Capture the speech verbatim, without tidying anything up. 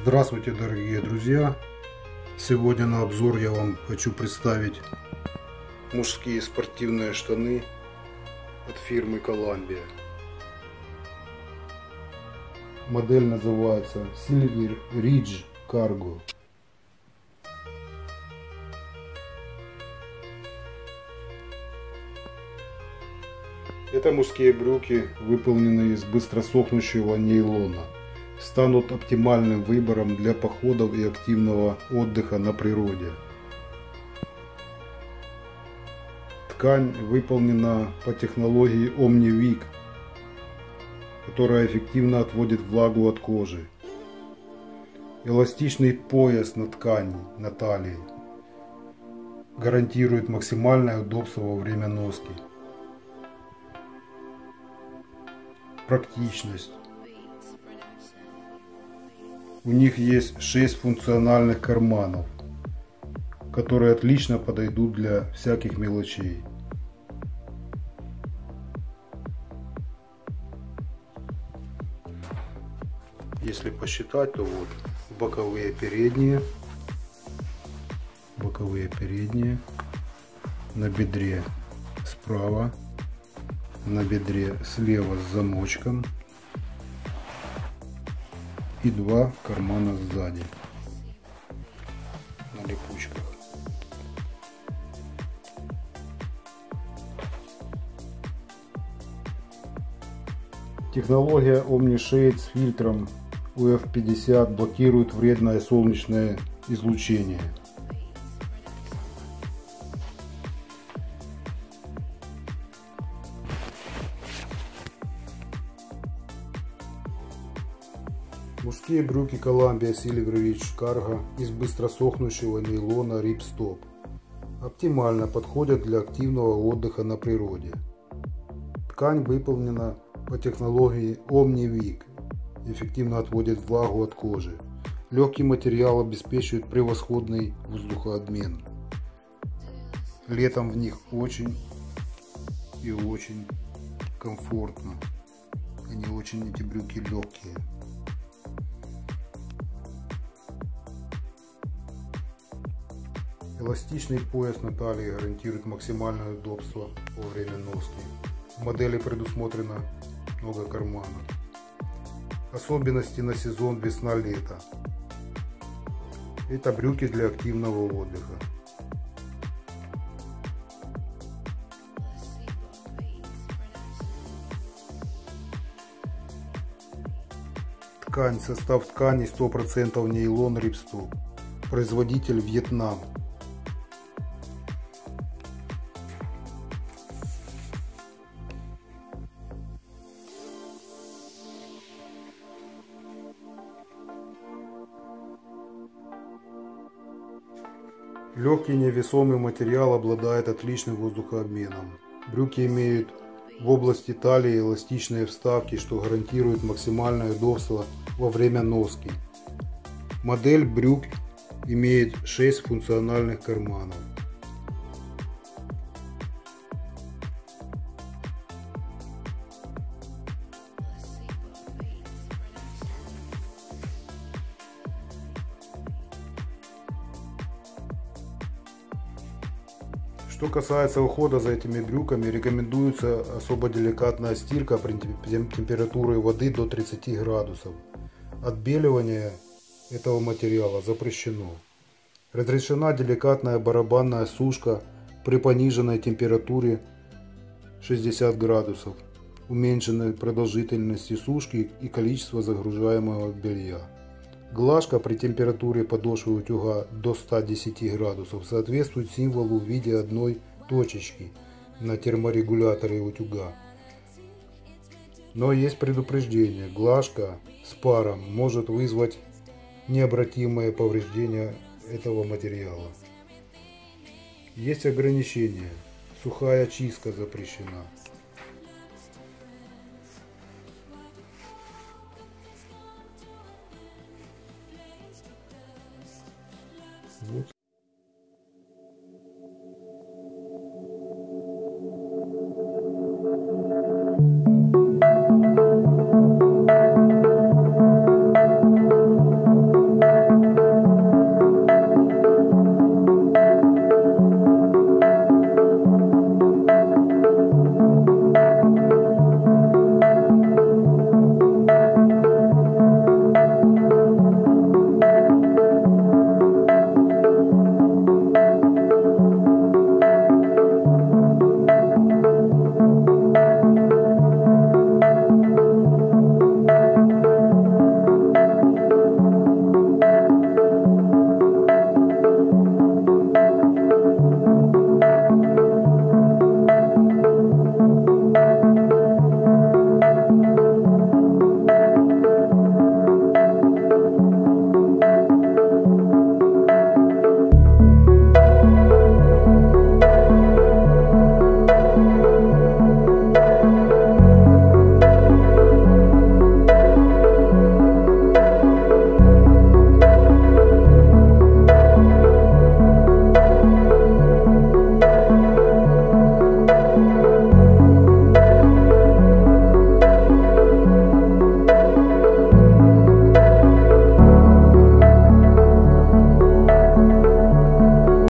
Здравствуйте, дорогие друзья! Сегодня на обзор я вам хочу представить мужские спортивные штаны от фирмы Columbia. Модель называется Silver Ridge Cargo. Это мужские брюки, выполненные из быстросохнущего нейлона. Станут оптимальным выбором для походов и активного отдыха на природе. Ткань выполнена по технологии OmniVic, которая эффективно отводит влагу от кожи. Эластичный пояс на ткани, на талии, гарантирует максимальное удобство во время носки. Практичность. У них есть шесть функциональных карманов, которые отлично подойдут для всяких мелочей. Если посчитать, то вот боковые передние, боковые передние, на бедре справа, на бедре слева с замочком и два кармана сзади на липучках. Технология OmniShade с фильтром ю эф пятьдесят блокирует вредное солнечное излучение. Мужские брюки Columbia Silver Ridge Cargo из быстросохнущего нейлона Ripstop оптимально подходят для активного отдыха на природе. Ткань выполнена по технологии OmniVic, эффективно отводит влагу от кожи. Легкий материал обеспечивает превосходный воздухообмен. Летом в них очень и очень комфортно. Они очень, эти брюки, легкие. Эластичный пояс на талии гарантирует максимальное удобство во время носки. В модели предусмотрено много карманов. Особенности на сезон весна-лето. Это брюки для активного отдыха. Ткань, состав ткани сто процентов нейлон Ripstop. Производитель Вьетнам. Легкий невесомый материал обладает отличным воздухообменом. Брюки имеют в области талии эластичные вставки, что гарантирует максимальное удобство во время носки. Модель брюк имеет шесть функциональных карманов. Что касается ухода за этими брюками, рекомендуется особо деликатная стирка при температуре воды до тридцати градусов. Отбеливание этого материала запрещено. Разрешена деликатная барабанная сушка при пониженной температуре шестьдесят градусов, уменьшенной продолжительности сушки и количества загружаемого белья. Глажка при температуре подошвы утюга до ста десяти градусов соответствует символу в виде одной точечки на терморегуляторе утюга. Но есть предупреждение: глажка с паром может вызвать необратимое повреждение этого материала. Есть ограничения: сухая чистка запрещена. Вот.